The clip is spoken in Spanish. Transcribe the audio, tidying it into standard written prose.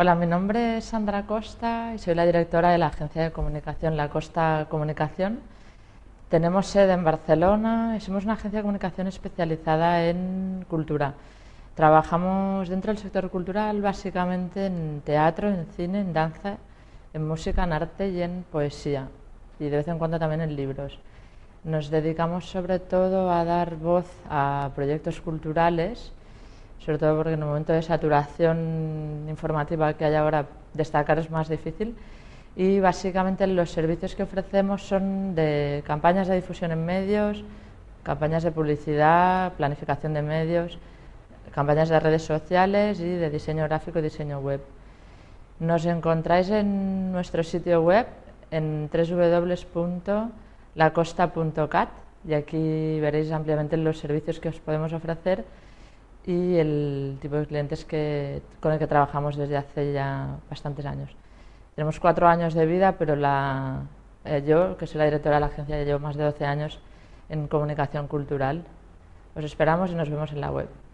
Hola, mi nombre es Sandra Costa y soy la directora de la agencia de comunicación La Costa Comunicación. Tenemos sede en Barcelona y somos una agencia de comunicación especializada en cultura. Trabajamos dentro del sector cultural básicamente en teatro, en cine, en danza, en música, en arte y en poesía, y de vez en cuando también en libros. Nos dedicamos sobre todo a dar voz a proyectos culturales, sobre todo porque en el momento de saturación informativa que hay ahora destacar es más difícil, y básicamente los servicios que ofrecemos son de campañas de difusión en medios, campañas de publicidad, planificación de medios, campañas de redes sociales y de diseño gráfico y diseño web. Nos encontráis en nuestro sitio web en www.lacosta.cat y aquí veréis ampliamente los servicios que os podemos ofrecer y el tipo de clientes con el que trabajamos desde hace ya bastantes años. Tenemos 4 años de vida, pero yo, que soy la directora de la agencia, ya llevo más de 12 años en comunicación cultural. Os esperamos y nos vemos en la web.